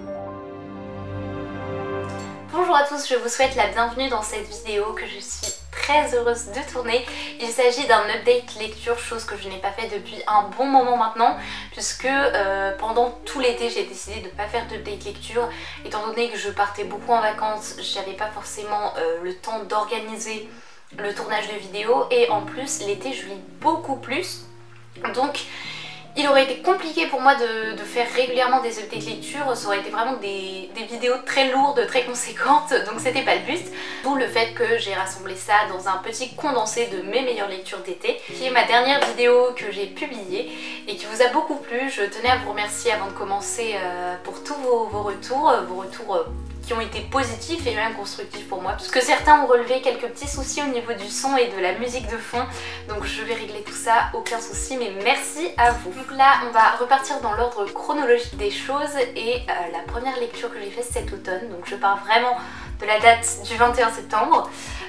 Bonjour à tous, je vous souhaite la bienvenue dans cette vidéo que je suis très heureuse de tourner. Il s'agit d'un update lecture, chose que je n'ai pas fait depuis un bon moment maintenant, puisque pendant tout l'été j'ai décidé de ne pas faire d'update lecture, étant donné que je partais beaucoup en vacances, j'avais pas forcément le temps d'organiser le tournage de vidéos, et en plus l'été je lis beaucoup plus, donc il aurait été compliqué pour moi de faire régulièrement des updates lecture, ça aurait été vraiment des vidéos très lourdes, très conséquentes, donc c'était pas le but. D'où le fait que j'ai rassemblé ça dans un petit condensé de mes meilleures lectures d'été, qui est ma dernière vidéo que j'ai publiée et qui vous a beaucoup plu. Je tenais à vous remercier avant de commencer pour tous vos retours, qui ont été positifs et même constructifs pour moi, parce que certains ont relevé quelques petits soucis au niveau du son et de la musique de fond, donc je vais régler tout ça, aucun souci, mais merci à vous. Donc là on va repartir dans l'ordre chronologique des choses, et la première lecture que j'ai faite cet automne, donc je pars vraiment de la date du 21 septembre,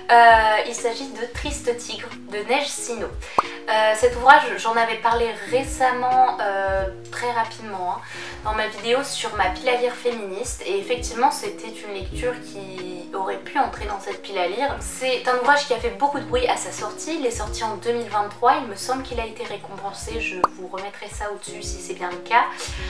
il s'agit de Triste Tigre de Neige Sino. Cet ouvrage, j'en avais parlé récemment, très rapidement, hein, dans ma vidéo sur ma pile à lire féministe, et effectivement c'était une lecture qui aurait pu entrer dans cette pile à lire. C'est un ouvrage qui a fait beaucoup de bruit à sa sortie, il est sorti en 2023, il me semble qu'il a été récompensé, je vous remettrai ça au-dessus si c'est bien le cas.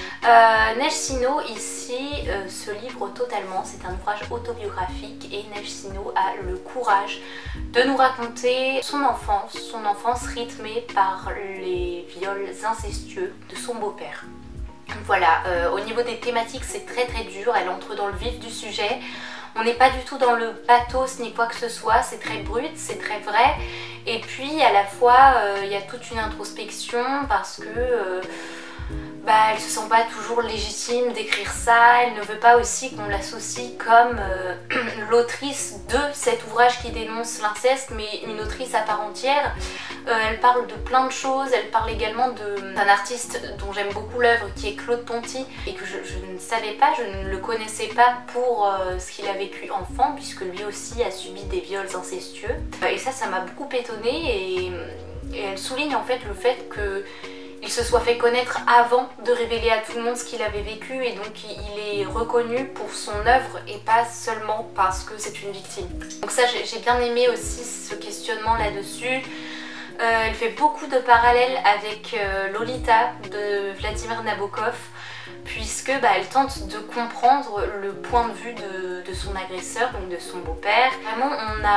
Neige Sino ici se livre totalement, c'est un ouvrage autobiographique, et Neige Sino a le courage de nous raconter son enfance rythmée par les viols incestueux de son beau-père. Voilà, au niveau des thématiques c'est très dur, elle entre dans le vif du sujet, on n'est pas du tout dans le pathos ni quoi que ce soit, c'est très brut, c'est très vrai, et puis à la fois il y a toute une introspection parce que elle se sent pas toujours légitime d'écrire ça, elle ne veut pas aussi qu'on l'associe comme l'autrice de cet ouvrage qui dénonce l'inceste, mais une autrice à part entière. Elle parle de plein de choses, elle parle également d'un artiste dont j'aime beaucoup l'œuvre qui est Claude Ponty, et que je ne savais pas, je ne le connaissais pas pour ce qu'il a vécu enfant, puisque lui aussi a subi des viols incestueux. Et ça m'a beaucoup étonnée, et elle souligne en fait le fait que il se soit fait connaître avant de révéler à tout le monde ce qu'il avait vécu, et donc il est reconnu pour son œuvre et pas seulement parce que c'est une victime. Donc ça j'ai bien aimé aussi ce questionnement là-dessus. Elle fait beaucoup de parallèles avec Lolita de Vladimir Nabokov, puisque elle tente de comprendre le point de vue de son agresseur, donc de son beau-père. Vraiment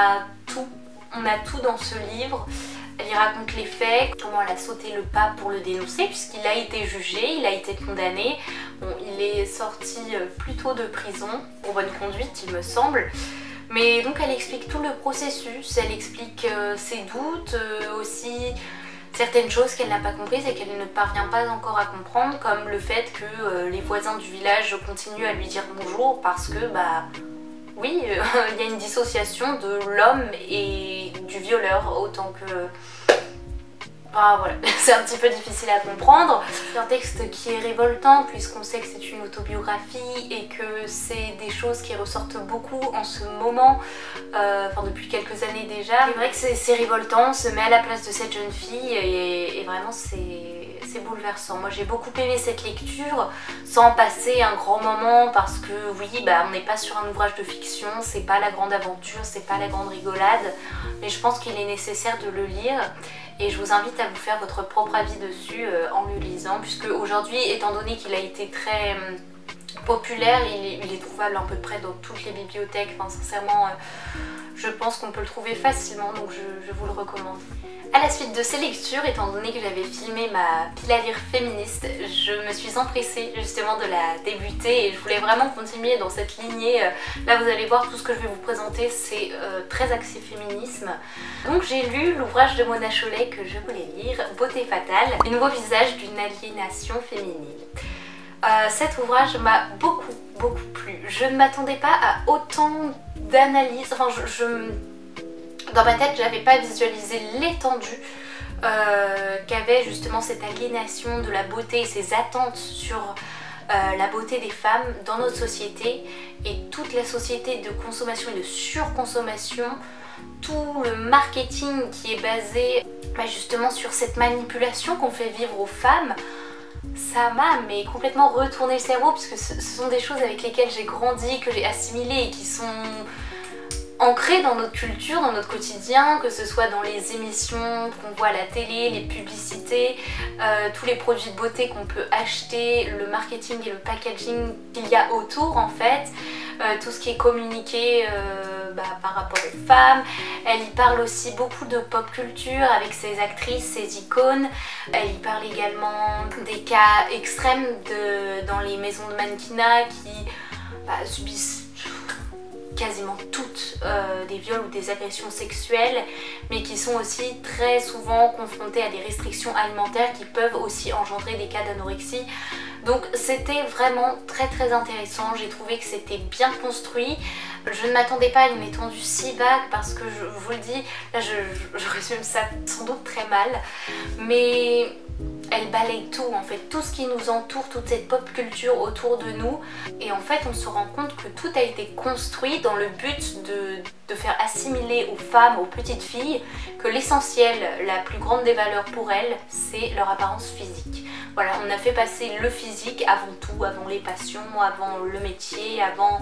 on a tout dans ce livre. Elle y raconte les faits, comment elle a sauté le pas pour le dénoncer, puisqu'il a été jugé, il a été condamné. Bon, il est sorti plus tôt de prison, pour bonne conduite il me semble. Mais donc elle explique tout le processus, elle explique ses doutes, aussi certaines choses qu'elle n'a pas comprises et qu'elle ne parvient pas encore à comprendre, comme le fait que les voisins du village continuent à lui dire bonjour parce que oui, il y a une dissociation de l'homme et du violeur, autant que... voilà, c'est un petit peu difficile à comprendre. C'est un texte qui est révoltant puisqu'on sait que c'est une autobiographie et que c'est des choses qui ressortent beaucoup en ce moment, depuis quelques années déjà. C'est vrai que c'est révoltant, on se met à la place de cette jeune fille et vraiment c'est bouleversant. Moi j'ai beaucoup aimé cette lecture sans passer un grand moment parce que oui, on n'est pas sur un ouvrage de fiction, c'est pas la grande aventure, c'est pas la grande rigolade, mais je pense qu'il est nécessaire de le lire. Et je vous invite à vous faire votre propre avis dessus en le lisant, puisque aujourd'hui, étant donné qu'il a été très populaire, il est trouvable à peu près dans toutes les bibliothèques. Enfin, sincèrement, je pense qu'on peut le trouver facilement, donc je vous le recommande. À la suite de ces lectures, étant donné que j'avais filmé ma pile à lire féministe, je me suis empressée justement de la débuter et je voulais vraiment continuer dans cette lignée. Là vous allez voir, tout ce que je vais vous présenter c'est très axé féminisme. Donc j'ai lu l'ouvrage de Mona Chollet que je voulais lire, Beauté fatale, le nouveau visage d'une aliénation féminine. Cet ouvrage m'a beaucoup plu. Je ne m'attendais pas à autant d'analyses, enfin dans ma tête j'avais pas visualisé l'étendue qu'avait justement cette aliénation de la beauté et ses attentes sur la beauté des femmes dans notre société, et toute la société de consommation et de surconsommation, tout le marketing qui est basé justement sur cette manipulation qu'on fait vivre aux femmes. ça m'a mais complètement retourné le cerveau puisque ce sont des choses avec lesquelles j'ai grandi, que j'ai assimilées et qui sont ancrées dans notre culture, dans notre quotidien, que ce soit dans les émissions qu'on voit à la télé, les publicités, tous les produits de beauté qu'on peut acheter, le marketing et le packaging qu'il y a autour en fait, tout ce qui est communiqué par rapport aux femmes. Elle y parle aussi beaucoup de pop culture avec ses actrices, ses icônes. Elle y parle également des cas extrêmes dans les maisons de mannequinat qui subissent quasiment toutes des viols ou des agressions sexuelles, mais qui sont aussi très souvent confrontées à des restrictions alimentaires qui peuvent aussi engendrer des cas d'anorexie. Donc c'était vraiment très intéressant, j'ai trouvé que c'était bien construit. Je ne m'attendais pas à une étendue si vague parce que je vous le dis, là je résume ça sans doute très mal, mais elle balaye tout en fait, tout ce qui nous entoure, toute cette pop culture autour de nous, et en fait on se rend compte que tout a été construit dans le but de faire assimiler aux femmes, aux petites filles, que l'essentiel, la plus grande des valeurs pour elles, c'est leur apparence physique. Voilà, on a fait passer le physique avant tout, avant les passions, avant le métier, avant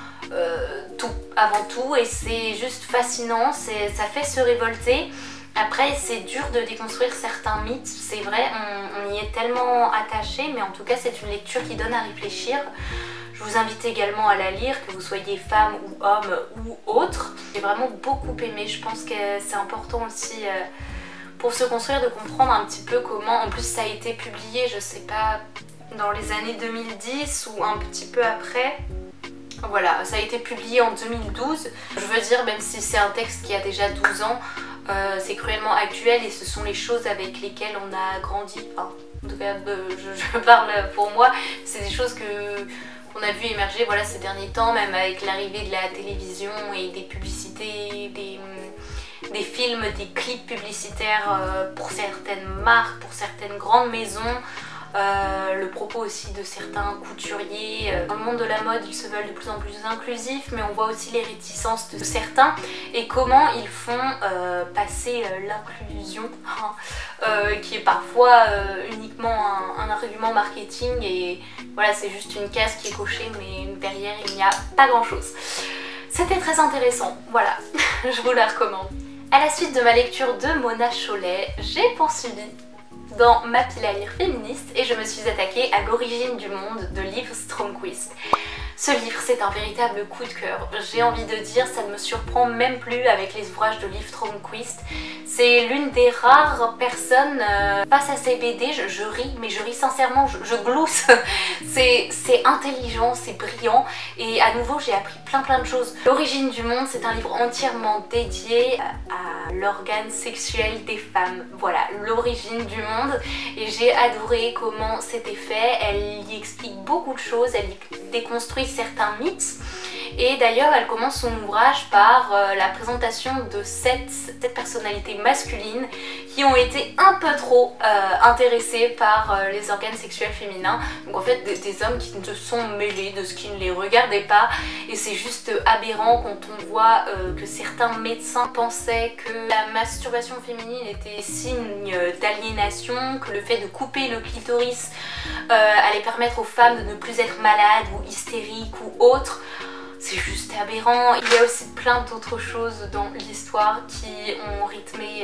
avant tout, et c'est juste fascinant, ça fait se révolter. Après c'est dur de déconstruire certains mythes, c'est vrai, on y est tellement attaché, mais en tout cas c'est une lecture qui donne à réfléchir. Je vous invite également à la lire, que vous soyez femme ou homme ou autre. J'ai vraiment beaucoup aimé, je pense que c'est important aussi pour se construire de comprendre un petit peu comment, en plus ça a été publié, je sais pas, dans les années 2010 ou un petit peu après. Voilà, ça a été publié en 2012. Je veux dire, même si c'est un texte qui a déjà 12 ans, c'est cruellement actuel et ce sont les choses avec lesquelles on a grandi. Enfin, en tout cas, je parle pour moi. C'est des choses qu'on a vu émerger voilà, ces derniers temps, même avec l'arrivée de la télévision et des publicités, des films, des clips publicitaires pour certaines marques, pour certaines grandes maisons. Le propos aussi de certains couturiers. Dans le monde de la mode, ils se veulent de plus en plus inclusifs, mais on voit aussi les réticences de certains et comment ils font passer l'inclusion, qui est parfois uniquement un argument marketing, et voilà, c'est juste une case qui est cochée, mais derrière il n'y a pas grand chose. C'était très intéressant, voilà, je vous la recommande. À la suite de ma lecture de Mona Chollet, j'ai poursuivi dans ma pile à lire féministe et je me suis attaquée à L'origine du monde de Liv Strömquist. Ce livre, c'est un véritable coup de cœur. J'ai envie de dire, ça ne me surprend même plus avec les ouvrages de Liv Strömquist. C'est l'une des rares personnes face à ces BD, je ris, mais je ris sincèrement, je glousse. C'est intelligent, c'est brillant, et à nouveau j'ai appris plein de choses. L'origine du monde, c'est un livre entièrement dédié à l'organe sexuel des femmes. Voilà, l'origine du monde, et j'ai adoré comment c'était fait. Elle y explique beaucoup de choses, elle y déconstruit certains mythes. Et d'ailleurs elle commence son ouvrage par la présentation de 7 personnalités masculines qui ont été un peu trop intéressées par les organes sexuels féminins. Donc en fait des hommes qui se sont mêlés de ce qui ne les regardait pas, et c'est juste aberrant quand on voit que certains médecins pensaient que la masturbation féminine était signe d'aliénation, que le fait de couper le clitoris allait permettre aux femmes de ne plus être malades ou hystériques ou autres. C'est juste aberrant. Il y a aussi plein d'autres choses dans l'histoire qui ont rythmé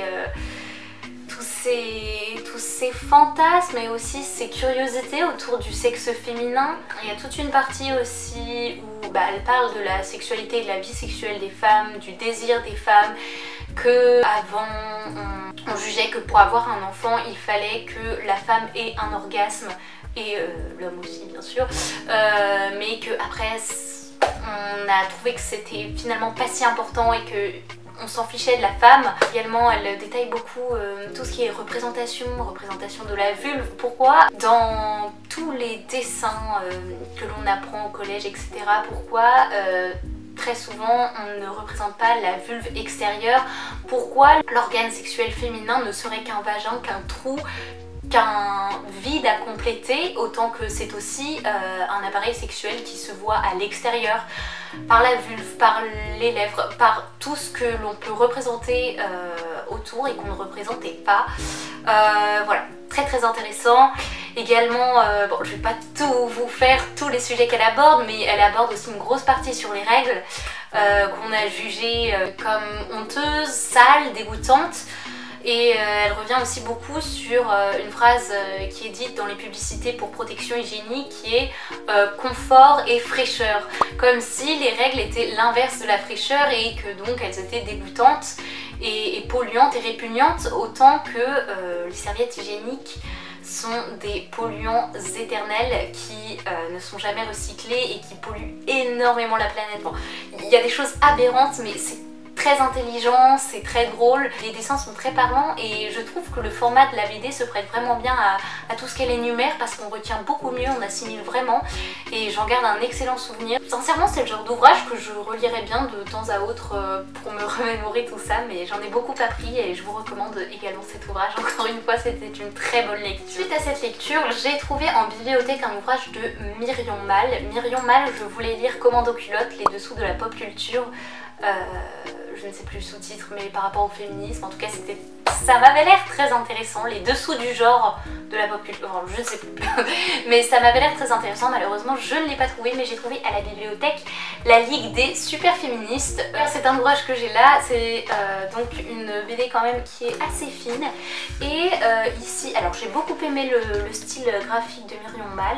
tous ces fantasmes et aussi ces curiosités autour du sexe féminin. Il y a toute une partie aussi où elle parle de la sexualité et de la vie sexuelle des femmes, du désir des femmes, que avant on jugeait que pour avoir un enfant il fallait que la femme ait un orgasme, et l'homme aussi bien sûr, mais que après on a trouvé que c'était finalement pas si important et que on s'en fichait de la femme. Également elle détaille beaucoup tout ce qui est représentation de la vulve. Pourquoi dans tous les dessins que l'on apprend au collège etc, pourquoi très souvent on ne représente pas la vulve extérieure, pourquoi l'organe sexuel féminin ne serait qu'un vagin, qu'un trou, qu'un vide à compléter, autant que c'est aussi un appareil sexuel qui se voit à l'extérieur, par la vulve, par les lèvres, par tout ce que l'on peut représenter autour et qu'on ne représentait pas. Voilà, très intéressant. Également, bon, je vais pas tout vous faire tous les sujets qu'elle aborde, mais elle aborde aussi une grosse partie sur les règles qu'on a jugées comme honteuses, sales, dégoûtantes. Et elle revient aussi beaucoup sur une phrase qui est dite dans les publicités pour protection hygiénique qui est confort et fraîcheur. Comme si les règles étaient l'inverse de la fraîcheur et que donc elles étaient dégoûtantes et polluantes et répugnantes autant que les serviettes hygiéniques sont des polluants éternels qui ne sont jamais recyclés et qui polluent énormément la planète. Bon, il y a des choses aberrantes mais c'est très intelligent, c'est très drôle, les dessins sont très parlants et je trouve que le format de la BD se prête vraiment bien à tout ce qu'elle énumère parce qu'on retient beaucoup mieux, on assimile vraiment et j'en garde un excellent souvenir. Sincèrement c'est le genre d'ouvrage que je relirais bien de temps à autre pour me remémorer tout ça, mais j'en ai beaucoup appris et je vous recommande également cet ouvrage. Encore une fois c'était une très bonne lecture. Suite à cette lecture j'ai trouvé en bibliothèque un ouvrage de Myrion Mal. Myrion Mal, je voulais lire Commando culotte, les dessous de la pop culture. Je ne sais plus le sous-titre mais par rapport au féminisme en tout cas ça m'avait l'air très intéressant, les dessous du genre de la pop culture, enfin, je ne sais plus mais ça m'avait l'air très intéressant. Malheureusement je ne l'ai pas trouvé mais j'ai trouvé à la bibliothèque La Ligue des super féministes. C'est un ouvrage que j'ai là, c'est donc une BD quand même qui est assez fine et ici, alors j'ai beaucoup aimé le style graphique de Myrion Mal.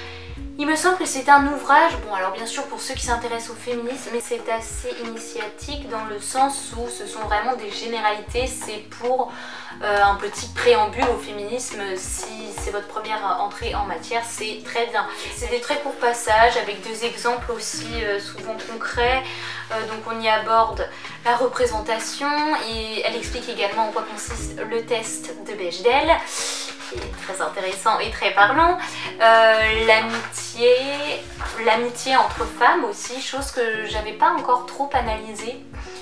Il me semble que c'est un ouvrage, bon alors bien sûr pour ceux qui s'intéressent au féminisme, mais c'est assez initiatique dans le sens où ce sont vraiment des généralités, c'est pour un petit préambule au féminisme. Si c'est votre première entrée en matière, c'est très bien. C'est des très courts passages avec des exemples aussi souvent concrets, donc on y aborde la représentation et elle explique également en quoi consiste le test de Bechdel, qui est très intéressant et très parlant. L'amitié entre femmes aussi, chose que j'avais pas encore trop analysée.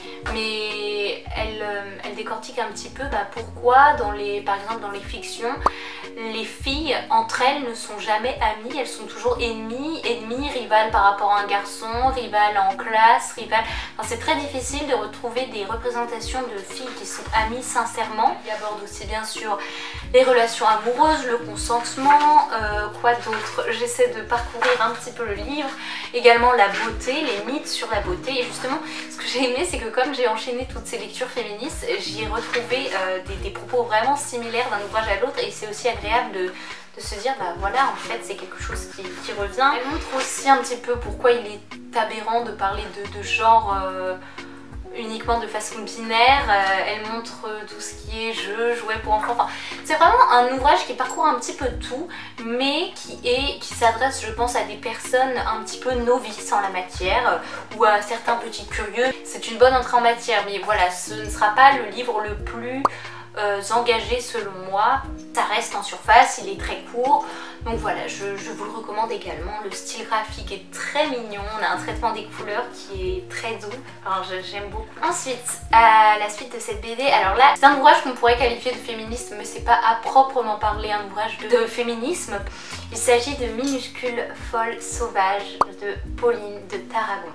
Mais elle décortique un petit peu pourquoi par exemple dans les fictions les filles entre elles ne sont jamais amies, elles sont toujours ennemies, rivales par rapport à un garçon, rivales en classe, rivales... Enfin, c'est très difficile de retrouver des représentations de filles qui sont amies sincèrement. Il aborde aussi bien sûr les relations amoureuses, le consentement, quoi d'autre. J'essaie de parcourir un petit peu le livre, également la beauté, les mythes sur la beauté et justement ce que j'ai aimé c'est que comme j'ai enchaîné toutes ces lectures féministes, j'y ai retrouvé des propos vraiment similaires d'un ouvrage à l'autre et c'est aussi agréable de se dire voilà en fait c'est quelque chose qui revient. Elle montre aussi un petit peu pourquoi il est aberrant de parler de genre uniquement de façon binaire. Elle montre tout ce qui est jeu, jouet pour enfants. Enfin, c'est vraiment un ouvrage qui parcourt un petit peu tout mais qui s'adresse je pense à des personnes un petit peu novices en la matière ou à certains petits curieux. C'est une bonne entrée en matière mais voilà, ce ne sera pas le livre le plus engagé selon moi. Ça reste en surface, il est très court donc voilà, je vous le recommande également. Le style graphique est très mignon, on a un traitement des couleurs qui est très doux, alors j'aime beaucoup. Ensuite, à la suite de cette BD, alors là c'est un ouvrage qu'on pourrait qualifier de féminisme mais c'est pas à proprement parler un ouvrage de féminisme. Il s'agit de Minuscule Folle Sauvage de Pauline de Tarragon.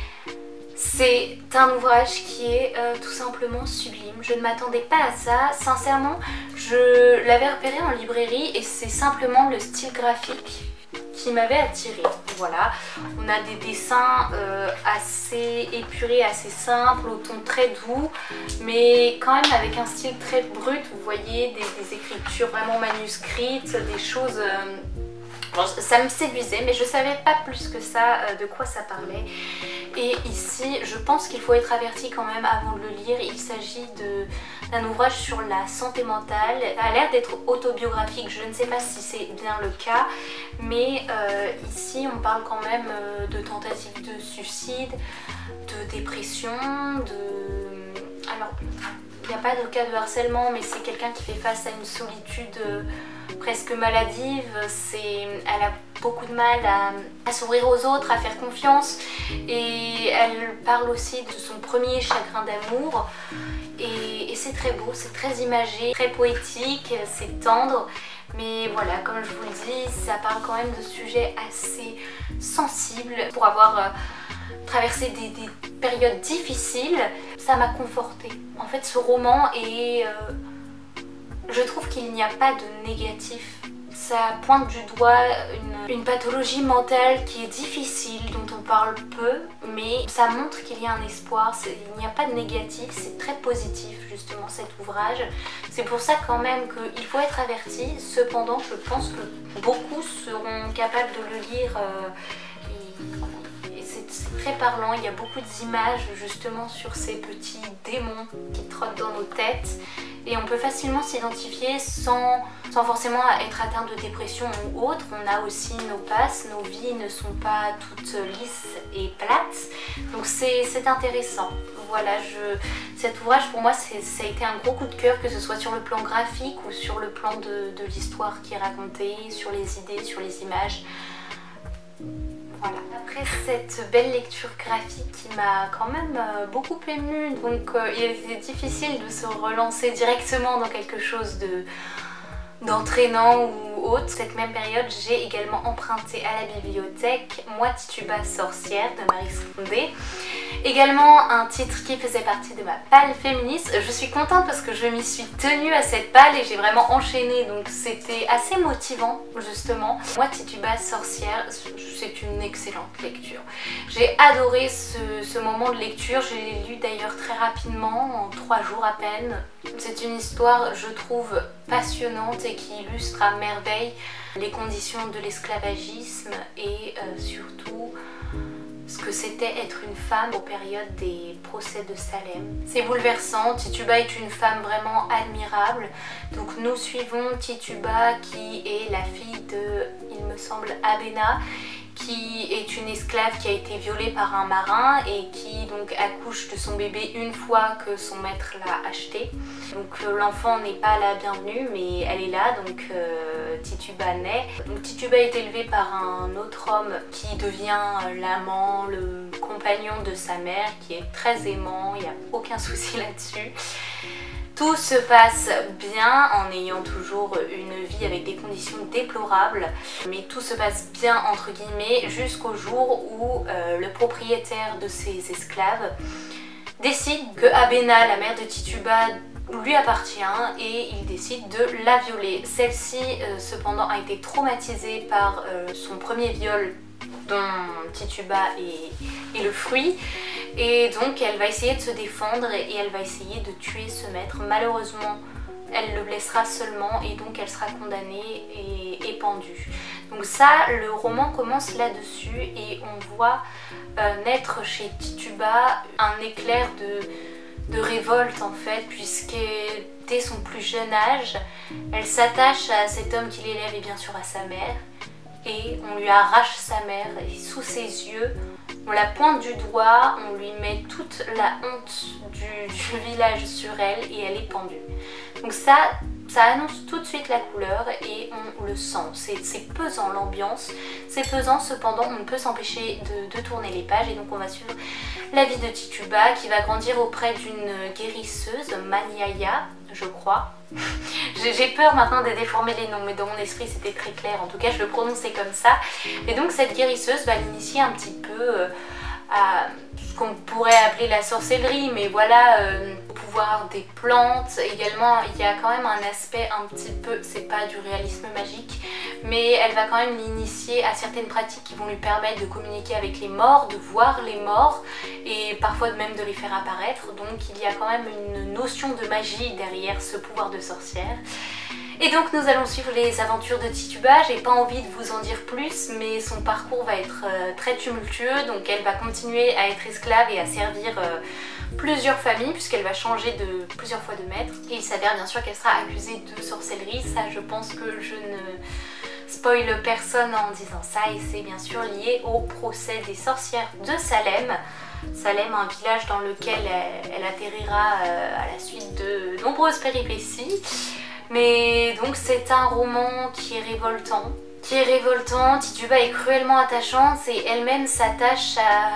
C'est un ouvrage qui est tout simplement sublime, je ne m'attendais pas à ça, sincèrement je l'avais repéré en librairie et c'est simplement le style graphique qui m'avait attirée. Voilà, on a des dessins assez épurés, assez simples, au ton très doux mais quand même avec un style très brut, vous voyez des écritures vraiment manuscrites, des choses... ça me séduisait mais je savais pas plus que ça de quoi ça parlait. Et ici je pense qu'il faut être averti quand même avant de le lire. Il s'agit d'un ouvrage sur la santé mentale. Ça a l'air d'être autobiographique, je ne sais pas si c'est bien le cas mais ici on parle quand même de tentatives de suicide, de dépression, alors il n'y a pas de cas de harcèlement mais c'est quelqu'un qui fait face à une solitude presque maladive. Elle a beaucoup de mal à s'ouvrir aux autres, à faire confiance et elle parle aussi de son premier chagrin d'amour et c'est très beau, c'est très imagé, très poétique, c'est tendre mais voilà, comme je vous le dis, ça parle quand même de sujets assez sensibles. Pour avoir traversé des périodes difficiles, ça m'a confortée. En fait ce roman est... Je trouve qu'il n'y a pas de négatif. Ça pointe du doigt une pathologie mentale qui est difficile, dont on parle peu, mais ça montre qu'il y a un espoir, il n'y a pas de négatif, c'est très positif justement cet ouvrage. C'est pour ça quand même qu'il faut être averti, cependant je pense que beaucoup seront capables de le lire et c'est très parlant, il y a beaucoup d'images justement sur ces petits démons qui trottent dans nos têtes. Et on peut facilement s'identifier sans forcément être atteint de dépression ou autre. On a aussi nos passes, nos vies ne sont pas toutes lisses et plates. Donc c'est intéressant. Voilà, cet ouvrage pour moi ça a été un gros coup de cœur, que ce soit sur le plan graphique ou sur le plan de l'histoire qui est racontée, sur les idées, sur les images. Voilà. Après cette belle lecture graphique qui m'a quand même beaucoup émue, donc il était difficile de se relancer directement dans quelque chose d'entraînant ou autre. Cette même période, j'ai également emprunté à la bibliothèque Moi Tituba sorcière de Marie Scondé. Également un titre qui faisait partie de ma palle féministe. Je suis contente parce que je m'y suis tenue à cette palle et j'ai vraiment enchaîné, donc c'était assez motivant justement. Moi Tituba sorcière, c'est une excellente lecture. J'ai adoré ce moment de lecture, je l'ai lu d'ailleurs très rapidement, en 3 jours à peine. C'est une histoire, je trouve, passionnante et qui illustre à merveille les conditions de l'esclavagisme et surtout ce que c'était être une femme aux périodes des procès de Salem. C'est bouleversant, Tituba est une femme vraiment admirable. Donc nous suivons Tituba qui est la fille de, il me semble, Abena, qui est une esclave qui a été violée par un marin et qui donc accouche de son bébé une fois que son maître l'a acheté. Donc l'enfant n'est pas la bienvenue, mais elle est là, donc Tituba naît. Donc Tituba est élevée par un autre homme qui devient l'amant, le compagnon de sa mère, qui est très aimant, il n'y a aucun souci là-dessus. Tout se passe bien en ayant toujours une vie avec des conditions déplorables, mais tout se passe bien entre guillemets jusqu'au jour où le propriétaire de ces esclaves décide que Abena, la mère de Tituba, lui appartient et il décide de la violer. Celle-ci cependant a été traumatisée par son premier viol dont Tituba est le fruit. Et donc elle va essayer de se défendre et elle va essayer de tuer ce maître. Malheureusement, elle le blessera seulement et donc elle sera condamnée et pendue. Donc ça, le roman commence là-dessus et on voit naître chez Tituba un éclair de révolte en fait, puisque dès son plus jeune âge, elle s'attache à cet homme qui l'élève et bien sûr à sa mère. Et on lui arrache sa mère et sous ses yeux, on la pointe du doigt, on lui met toute la honte du village sur elle et elle est pendue. Donc ça annonce tout de suite la couleur et on le sent, c'est pesant l'ambiance, c'est pesant, cependant on ne peut s'empêcher de tourner les pages et donc on va suivre la vie de Tituba qui va grandir auprès d'une guérisseuse, Maniaya, je crois. J'ai peur maintenant de déformer les noms, mais dans mon esprit c'était très clair, en tout cas je le prononçais comme ça. Et donc cette guérisseuse va l'initier un petit peu à ce qu'on pourrait appeler la sorcellerie, mais voilà, au pouvoir des plantes. Également il y a quand même un aspect un petit peu, c'est pas du réalisme magique, mais elle va quand même l'initier à certaines pratiques qui vont lui permettre de communiquer avec les morts, de voir les morts et parfois même de les faire apparaître. Donc il y a quand même une notion de magie derrière ce pouvoir de sorcière. Et donc nous allons suivre les aventures de Tituba. J'ai pas envie de vous en dire plus, mais son parcours va être très tumultueux. Donc elle va continuer à être esclave et à servir plusieurs familles, puisqu'elle va changer plusieurs fois de maître. Et il s'avère bien sûr qu'elle sera accusée de sorcellerie. Ça, je pense que je ne spoil personne en disant ça, et c'est bien sûr lié au procès des sorcières de Salem. Salem, un village dans lequel elle atterrira à la suite de nombreuses péripéties. Mais donc c'est un roman qui est révoltant. Tituba est cruellement attachante et elle-même s'attache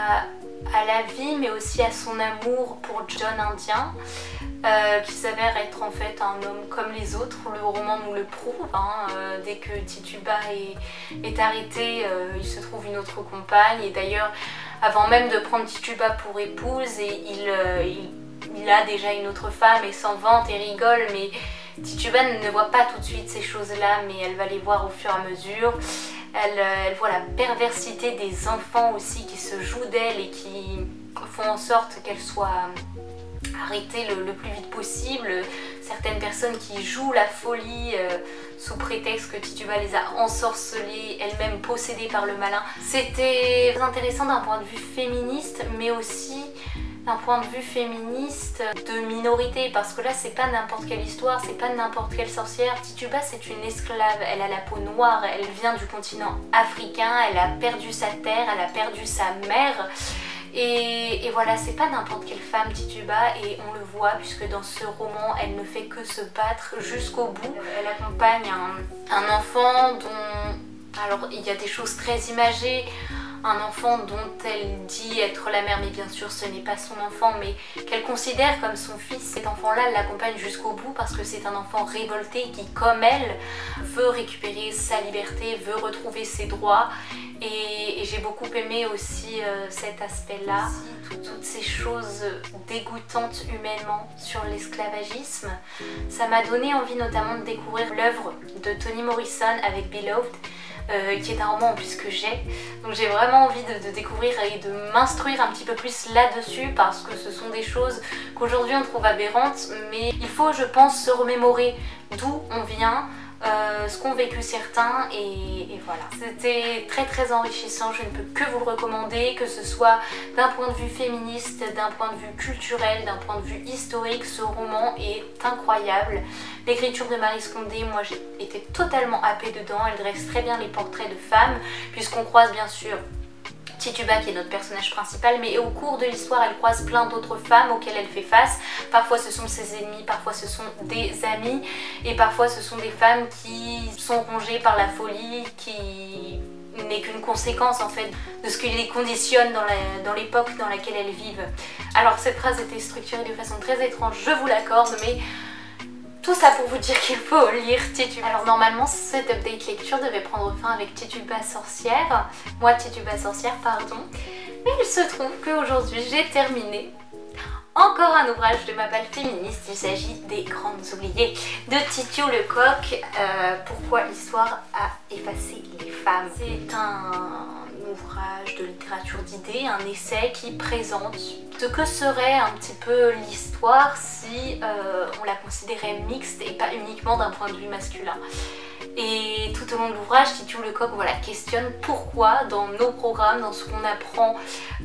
à la vie, mais aussi à son amour pour John Indien, qui s'avère être en fait un homme comme les autres. Le roman nous le prouve, hein. Dès que Tituba est arrêté, il se trouve une autre compagne, et d'ailleurs avant même de prendre Tituba pour épouse, il a déjà une autre femme et s'en vante et rigole, mais Tituba ne voit pas tout de suite ces choses-là, mais elle va les voir au fur et à mesure. Elle voit la perversité des enfants aussi qui se jouent d'elle et qui font en sorte qu'elle soit arrêtée le plus vite possible. Certaines personnes qui jouent la folie sous prétexte que Tituba les a ensorcelées, elles-mêmes possédées par le malin. C'était intéressant d'un point de vue féministe, mais aussi d'un point de vue féministe de minorité, parce que là c'est pas n'importe quelle histoire, c'est pas n'importe quelle sorcière. Tituba c'est une esclave, elle a la peau noire, elle vient du continent africain, elle a perdu sa terre, elle a perdu sa mère. Et voilà, c'est pas n'importe quelle femme Tituba, et on le voit puisque dans ce roman elle ne fait que se battre jusqu'au bout. Elle accompagne un enfant dont, alors il y a des choses très imagées, un enfant dont elle dit être la mère, mais bien sûr ce n'est pas son enfant, mais qu'elle considère comme son fils. Cet enfant-là, elle l'accompagne jusqu'au bout parce que c'est un enfant révolté qui, comme elle, veut récupérer sa liberté, veut retrouver ses droits. Et j'ai beaucoup aimé aussi cet aspect-là, toutes ces choses dégoûtantes humainement sur l'esclavagisme. Ça m'a donné envie notamment de découvrir l'œuvre de Toni Morrison avec Beloved, qui est un roman en plus que j'ai. Donc j'ai vraiment envie de découvrir et de m'instruire un petit peu plus là-dessus, parce que ce sont des choses qu'aujourd'hui on trouve aberrantes, mais il faut, je pense, se remémorer d'où on vient, ce qu'ont vécu certains, et voilà. C'était très enrichissant, je ne peux que vous le recommander, que ce soit d'un point de vue féministe, d'un point de vue culturel, d'un point de vue historique. Ce roman est incroyable. L'écriture de Maryse Condé, moi j'ai été totalement happée dedans, elle dresse très bien les portraits de femmes, puisqu'on croise bien sûr Tituba qui est notre personnage principal, mais au cours de l'histoire elle croise plein d'autres femmes auxquelles elle fait face. Parfois ce sont ses ennemis, parfois ce sont des amis, et parfois ce sont des femmes qui sont rongées par la folie, qui n'est qu'une conséquence en fait de ce qui les conditionne dans l'époque dans laquelle elles vivent. Alors cette phrase était structurée de façon très étrange, je vous l'accorde, mais tout ça pour vous dire qu'il faut lire Tituba. Alors normalement cette update lecture devait prendre fin avec Tituba sorcière, moi Tituba sorcière pardon, mais il se trouve qu'aujourd'hui j'ai terminé encore un ouvrage de ma balle féministe. Il s'agit des Grandes oubliées de Titiou Lecoq, pourquoi l'histoire a effacé les femmes. C'est un ouvrage de littérature d'idées, un essai qui présente ce que serait un petit peu l'histoire si on la considérait mixte et pas uniquement d'un point de vue masculin. Et tout au long de l'ouvrage, Titiou Lecoq questionne pourquoi dans nos programmes, dans ce qu'on apprend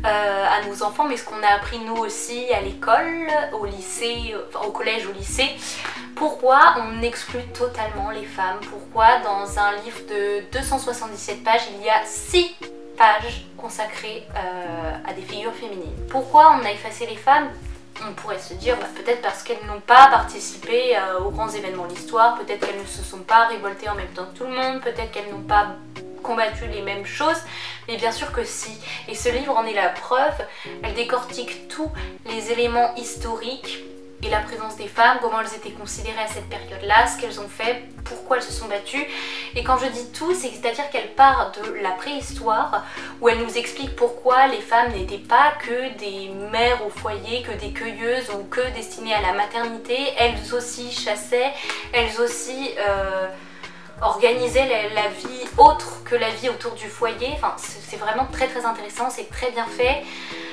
à nos enfants, mais ce qu'on a appris nous aussi à l'école, au lycée, enfin au collège, au lycée, pourquoi on exclut totalement les femmes, pourquoi dans un livre de 277 pages, il y a 6 pages consacrées à des figures féminines. Pourquoi on a effacé les femmes ? On pourrait se dire peut-être parce qu'elles n'ont pas participé aux grands événements de l'histoire, peut-être qu'elles ne se sont pas révoltées en même temps que tout le monde, peut-être qu'elles n'ont pas combattu les mêmes choses, mais bien sûr que si. Et ce livre en est la preuve, elle décortique tous les éléments historiques et la présence des femmes, comment elles étaient considérées à cette période-là, ce qu'elles ont fait, pourquoi elles se sont battues. Et quand je dis tout, c'est-à-dire qu'elle part de la préhistoire, où elle nous explique pourquoi les femmes n'étaient pas que des mères au foyer, que des cueilleuses ou que destinées à la maternité. Elles aussi chassaient, elles aussi organisaient la vie autre que la vie autour du foyer. Enfin, c'est vraiment très intéressant, c'est très bien fait.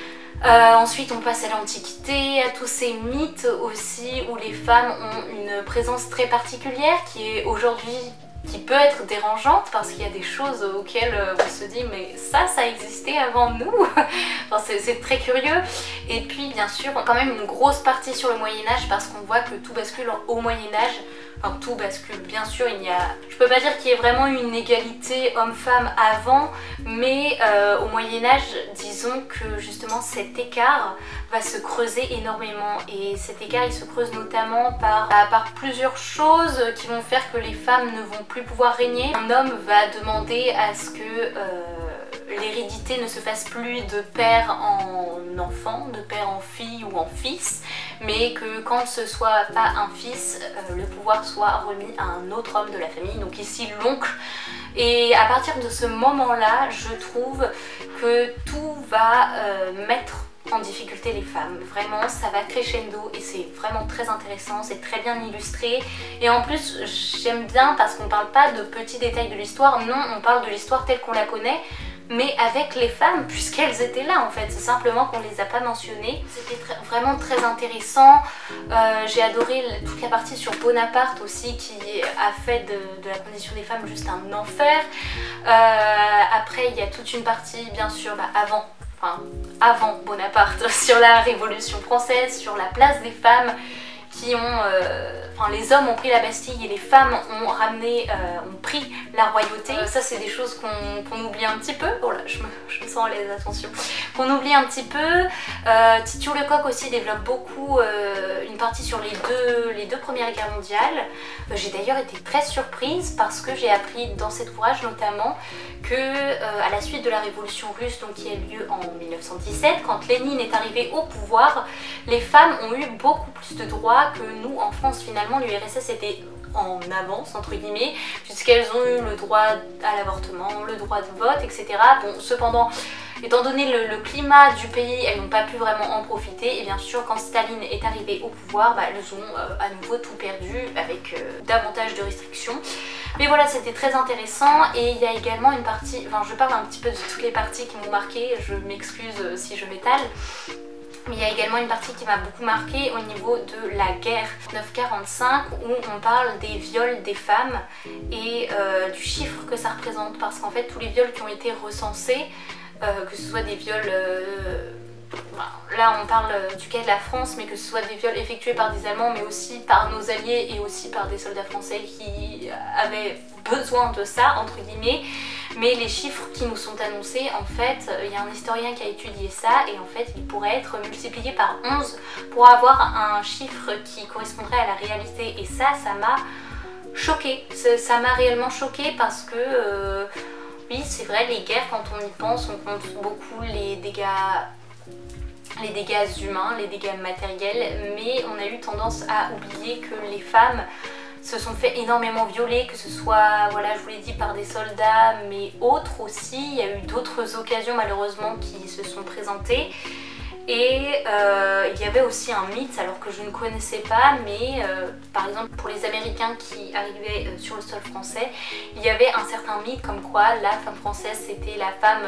Ensuite on passe à l'Antiquité, à tous ces mythes aussi où les femmes ont une présence très particulière qui est aujourd'hui, qui peut être dérangeante parce qu'il y a des choses auxquelles on se dit mais ça existait avant nous. Enfin, c'est très curieux. Et puis bien sûr quand même une grosse partie sur le Moyen-Âge, parce qu'on voit que tout bascule au Moyen-Âge. Enfin, tout bascule, bien sûr, je peux pas dire qu'il y ait vraiment une égalité homme-femme avant, mais au Moyen-Âge, disons que justement cet écart va se creuser énormément, et cet écart il se creuse notamment par plusieurs choses qui vont faire que les femmes ne vont plus pouvoir régner. Un homme va demander à ce que l'hérédité ne se fasse plus de père en enfant, de père en fille ou en fils, mais que quand ce soit pas un fils, le pouvoir soit remis à un autre homme de la famille, donc ici l'oncle. Et à partir de ce moment-là, je trouve que tout va mettre en difficulté les femmes. Vraiment, ça va crescendo et c'est vraiment très intéressant, c'est très bien illustré. Et en plus, j'aime bien parce qu'on parle pas de petits détails de l'histoire, non, on parle de l'histoire telle qu'on la connaît, mais avec les femmes, puisqu'elles étaient là en fait, c'est simplement qu'on les a pas mentionnées. C'était vraiment très intéressant. J'ai adoré toute la partie sur Bonaparte aussi, qui a fait de la condition des femmes juste un enfer. Après, il y a toute une partie, bien sûr, avant Bonaparte, sur la Révolution française, sur la place des femmes qui ont... les hommes ont pris la Bastille et les femmes ont pris la royauté. Ça c'est des choses qu'on oublie un petit peu. Oh là, je me sens à l'aise, attention. Qu'on oublie un petit peu. Titiou Lecoq aussi développe beaucoup une partie sur les deux premières guerres mondiales. J'ai d'ailleurs été très surprise parce que j'ai appris dans cet ouvrage notamment que à la suite de la révolution russe, donc qui a eu lieu en 1917, quand Lénine est arrivé au pouvoir, les femmes ont eu beaucoup plus de droits que nous en France. Finalement, l'URSS était en avance entre guillemets, puisqu'elles ont eu le droit à l'avortement, le droit de vote, etc. Bon, cependant, étant donné le climat du pays, elles n'ont pas pu vraiment en profiter, et bien sûr quand Staline est arrivé au pouvoir, elles ont à nouveau tout perdu avec davantage de restrictions. Mais voilà, c'était très intéressant. Et il y a également une partie, je parle un petit peu de toutes les parties qui m'ont marqué, je m'excuse si je m'étale. Mais il y a également une partie qui m'a beaucoup marquée au niveau de la guerre 945, où on parle des viols des femmes et du chiffre que ça représente, parce qu'en fait tous les viols qui ont été recensés, que ce soit des viols, là on parle du cas de la France, mais que ce soit des viols effectués par des Allemands mais aussi par nos alliés et aussi par des soldats français qui avaient besoin de ça entre guillemets. Mais les chiffres qui nous sont annoncés, en fait, il y a un historien qui a étudié ça et en fait il pourrait être multiplié par 11 pour avoir un chiffre qui correspondrait à la réalité. Et ça m'a choquée, ça m'a réellement choquée parce que oui, c'est vrai, les guerres, quand on y pense, on compte beaucoup les dégâts humains, les dégâts matériels, mais on a eu tendance à oublier que les femmes se sont fait énormément violer, que ce soit, voilà, je vous l'ai dit, par des soldats, mais autres aussi. Il y a eu d'autres occasions malheureusement qui se sont présentées. Et il y avait aussi un mythe, alors que je ne connaissais pas, mais par exemple pour les Américains qui arrivaient sur le sol français, il y avait un certain mythe comme quoi la femme française c'était la femme...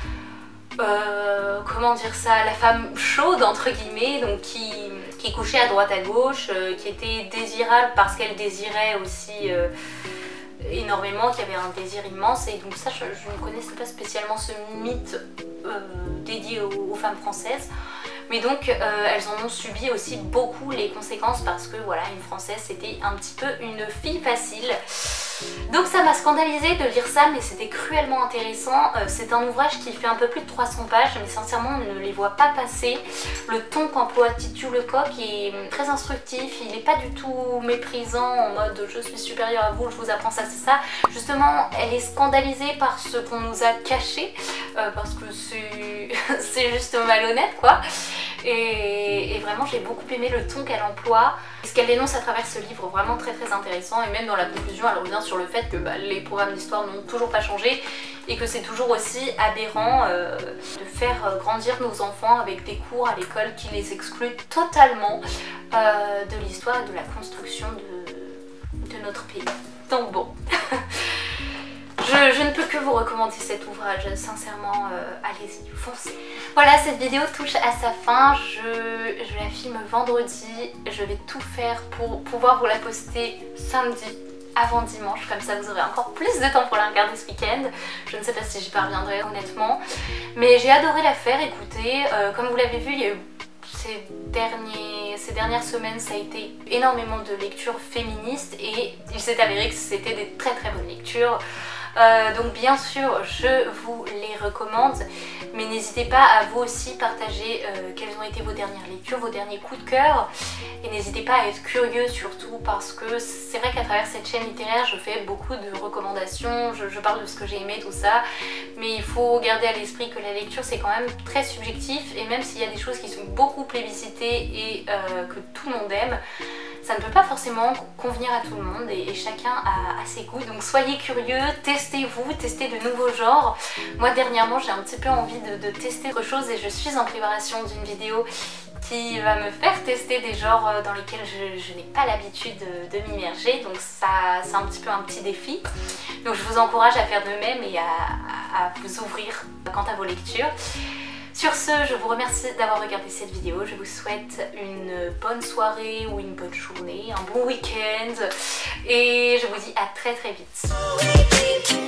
comment dire ça, la femme chaude entre guillemets, donc qui couchait à droite à gauche, qui était désirable parce qu'elle désirait aussi énormément, qui avait un désir immense. Et donc ça je ne connaissais pas spécialement ce mythe dédié aux femmes françaises, mais donc elles en ont subi aussi beaucoup les conséquences parce que voilà, une française c'était un petit peu une fille facile. Donc ça m'a scandalisée de lire ça, mais c'était cruellement intéressant. C'est un ouvrage qui fait un peu plus de 300 pages, mais sincèrement on ne les voit pas passer. Le ton qu'emploie Titiou Lecoq est très instructif, il n'est pas du tout méprisant en mode je suis supérieure à vous, je vous apprends ça, c'est ça. Justement, elle est scandalisée par ce qu'on nous a caché, parce que c'est juste malhonnête quoi. Et vraiment j'ai beaucoup aimé le ton qu'elle emploie, ce qu'elle dénonce à travers ce livre, vraiment très intéressant. Et même dans la conclusion elle revient sur le fait que les programmes d'histoire n'ont toujours pas changé et que c'est toujours aussi aberrant de faire grandir nos enfants avec des cours à l'école qui les excluent totalement de l'histoire et de la construction de notre pays. Donc bon... Je ne peux que vous recommander cet ouvrage, sincèrement, allez-y, foncez. Voilà, cette vidéo touche à sa fin, je la filme vendredi, je vais tout faire pour pouvoir vous la poster samedi avant dimanche, comme ça vous aurez encore plus de temps pour la regarder ce week-end. Je ne sais pas si j'y parviendrai honnêtement, mais j'ai adoré la faire. Écoutez, comme vous l'avez vu, il y a eu ces dernières semaines, ça a été énormément de lectures féministes et il s'est avéré que c'était des très bonnes lectures. Donc bien sûr je vous les recommande, mais n'hésitez pas à vous aussi partager quelles ont été vos dernières lectures, vos derniers coups de cœur, et n'hésitez pas à être curieux surtout, parce que c'est vrai qu'à travers cette chaîne littéraire je fais beaucoup de recommandations, je parle de ce que j'ai aimé, tout ça, mais il faut garder à l'esprit que la lecture c'est quand même très subjectif, et même s'il y a des choses qui sont beaucoup plébiscitées et que tout le monde aime, ça ne peut pas forcément convenir à tout le monde et chacun a ses goûts. Donc soyez curieux, testez-vous, testez de nouveaux genres. Moi dernièrement j'ai un petit peu envie de tester autre chose et je suis en préparation d'une vidéo qui va me faire tester des genres dans lesquels je n'ai pas l'habitude de m'immerger. Donc ça c'est un petit défi. Donc je vous encourage à faire de même et à vous ouvrir quant à vos lectures. Sur ce, je vous remercie d'avoir regardé cette vidéo. Je vous souhaite une bonne soirée ou une bonne journée, un bon week-end. Et je vous dis à très vite.